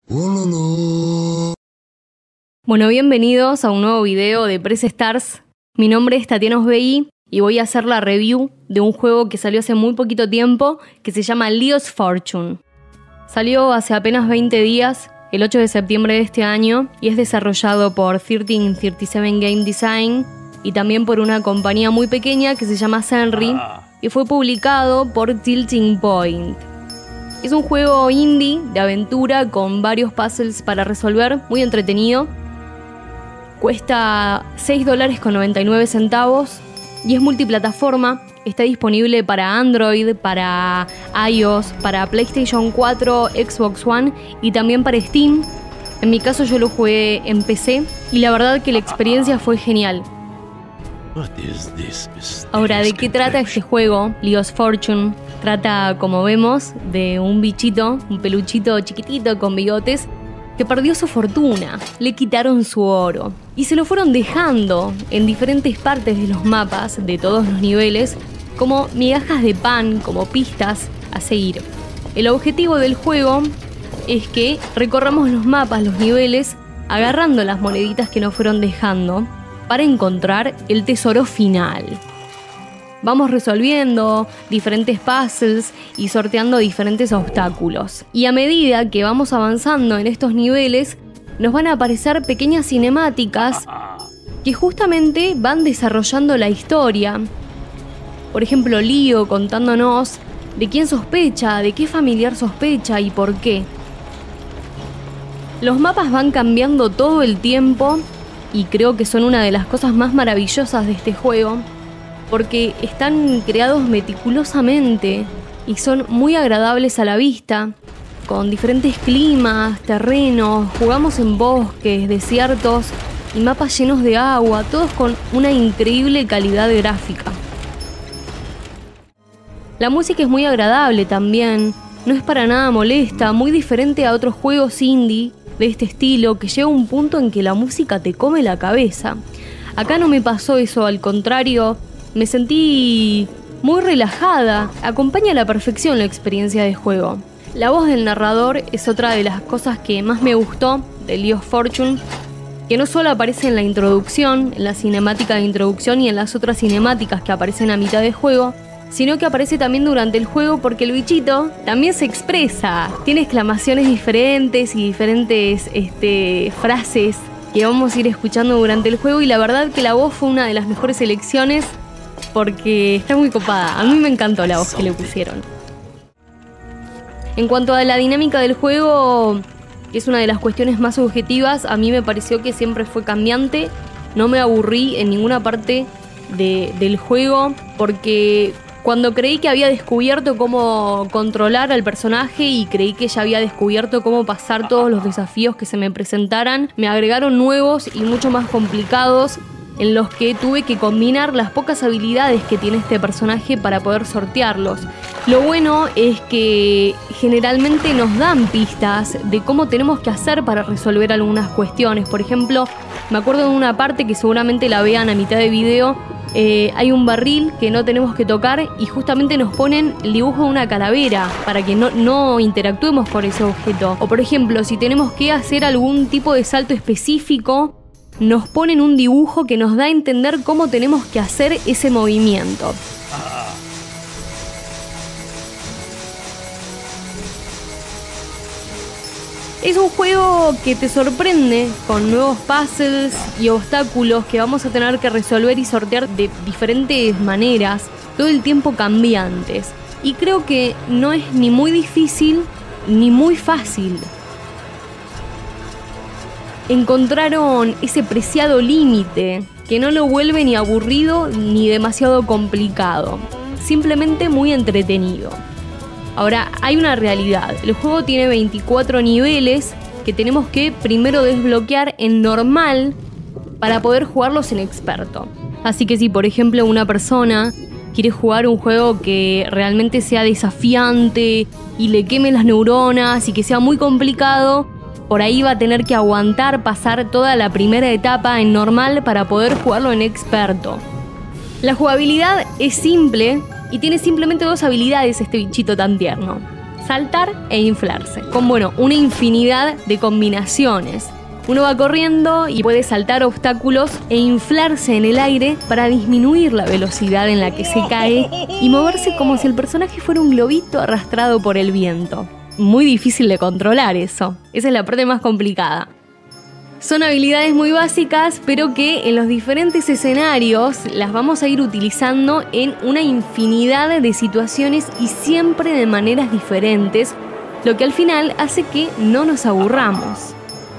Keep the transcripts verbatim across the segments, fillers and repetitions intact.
Bueno, bienvenidos a un nuevo video de Press Stars. Mi nombre es Tatiana Osbey y voy a hacer la review de un juego que salió hace muy poquito tiempo que se llama Leo's Fortune. Salió hace apenas veinte días, el ocho de septiembre de este año, y es desarrollado por trece treinta y siete Game Design y también por una compañía muy pequeña que se llama Zenry y fue publicado por Tilting Point. Es un juego indie de aventura con varios puzzles para resolver, muy entretenido. Cuesta seis dólares con noventa y nueve centavos y es multiplataforma. Está disponible para Android, para iOS, para PlayStation cuatro, Xbox One y también para Steam. En mi caso yo lo jugué en P C y la verdad que la experiencia fue genial. Ahora, ¿de qué trata este juego? Leo's Fortune trata, como vemos, de un bichito, un peluchito chiquitito con bigotes que perdió su fortuna, le quitaron su oro y se lo fueron dejando en diferentes partes de los mapas de todos los niveles como migajas de pan, como pistas a seguir. El objetivo del juego es que recorramos los mapas, los niveles, agarrando las moneditas que nos fueron dejando para encontrar el tesoro final. Vamos resolviendo diferentes puzzles y sorteando diferentes obstáculos. Y a medida que vamos avanzando en estos niveles, nos van a aparecer pequeñas cinemáticas que justamente van desarrollando la historia. Por ejemplo, Leo contándonos de quién sospecha, de qué familiar sospecha y por qué. Los mapas van cambiando todo el tiempo y creo que son una de las cosas más maravillosas de este juego, porque están creados meticulosamente y son muy agradables a la vista, con diferentes climas, terrenos, jugamos en bosques, desiertos y mapas llenos de agua, todos con una increíble calidad gráfica. La música es muy agradable también, no es para nada molesta, muy diferente a otros juegos indie de este estilo que llega a un punto en que la música te come la cabeza. Acá no me pasó eso, al contrario, me sentí muy relajada. Acompaña a la perfección la experiencia de juego. La voz del narrador es otra de las cosas que más me gustó de Leo's Fortune, que no solo aparece en la introducción, en la cinemática de introducción y en las otras cinemáticas que aparecen a mitad de juego, sino que aparece también durante el juego porque el bichito también se expresa. Tiene exclamaciones diferentes y diferentes este, frases que vamos a ir escuchando durante el juego, y la verdad que la voz fue una de las mejores elecciones porque está muy copada. A mí me encantó la voz que le pusieron. En cuanto a la dinámica del juego, que es una de las cuestiones más subjetivas, a mí me pareció que siempre fue cambiante. No me aburrí en ninguna parte de, del juego, porque cuando creí que había descubierto cómo controlar al personaje y creí que ya había descubierto cómo pasar todos los desafíos que se me presentaran, me agregaron nuevos y mucho más complicados, en los que tuve que combinar las pocas habilidades que tiene este personaje para poder sortearlos. Lo bueno es que generalmente nos dan pistas de cómo tenemos que hacer para resolver algunas cuestiones. Por ejemplo, me acuerdo de una parte que seguramente la vean a mitad de video. Eh, hay un barril que no tenemos que tocar y justamente nos ponen el dibujo de una calavera para que no, no interactuemos con ese objeto. O por ejemplo, si tenemos que hacer algún tipo de salto específico, nos ponen un dibujo que nos da a entender cómo tenemos que hacer ese movimiento. Es un juego que te sorprende con nuevos puzzles y obstáculos que vamos a tener que resolver y sortear de diferentes maneras, todo el tiempo cambiantes. Y creo que no es ni muy difícil ni muy fácil. Encontraron ese preciado límite que no lo vuelve ni aburrido ni demasiado complicado, simplemente muy entretenido. Ahora, hay una realidad. El juego tiene veinticuatro niveles que tenemos que primero desbloquear en normal para poder jugarlos en experto. Así que si, por ejemplo, una persona quiere jugar un juego que realmente sea desafiante y le queme las neuronas y que sea muy complicado, por ahí va a tener que aguantar pasar toda la primera etapa en normal para poder jugarlo en experto. La jugabilidad es simple y tiene simplemente dos habilidades este bichito tan tierno. saltar e inflarse, con bueno, una infinidad de combinaciones. Uno va corriendo y puede saltar obstáculos e inflarse en el aire para disminuir la velocidad en la que se cae y moverse como si el personaje fuera un globito arrastrado por el viento. Muy difícil de controlar eso. Esa es la parte más complicada. Son habilidades muy básicas, pero que en los diferentes escenarios las vamos a ir utilizando en una infinidad de situaciones y siempre de maneras diferentes, lo que al final hace que no nos aburramos.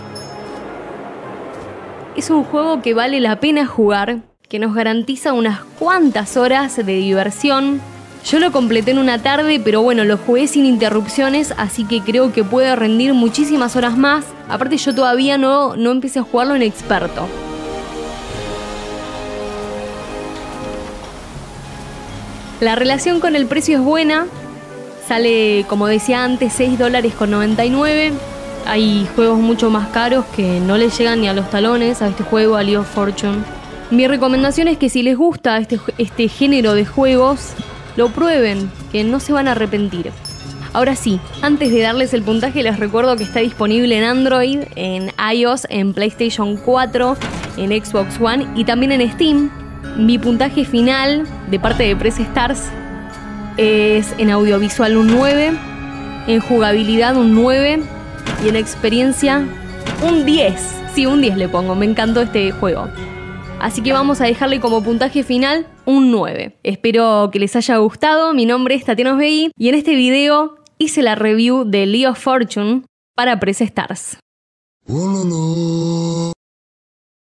Es un juego que vale la pena jugar, que nos garantiza unas cuantas horas de diversión. Yo lo completé en una tarde, pero bueno, lo jugué sin interrupciones, así que creo que puede rendir muchísimas horas más. Aparte yo todavía no, no empecé a jugarlo en experto. La relación con el precio es buena. Sale, como decía antes, seis dólares con noventa y nueve. Hay juegos mucho más caros que no le llegan ni a los talones a este juego, a League of Fortune. Mi recomendación es que si les gusta este, este género de juegos, lo prueben, que no se van a arrepentir. Ahora sí, antes de darles el puntaje, les recuerdo que está disponible en Android, en iOS, en PlayStation cuatro, en Xbox One y también en Steam. Mi puntaje final, de parte de Press Stars, es en audiovisual un nueve, en jugabilidad un nueve y en experiencia un diez. Sí, un diez le pongo, me encantó este juego. Así que vamos a dejarle como puntaje final un nueve. Espero que les haya gustado. Mi nombre es Tatiana Osbegui y en este video hice la review de League of Fortune para Press Stars.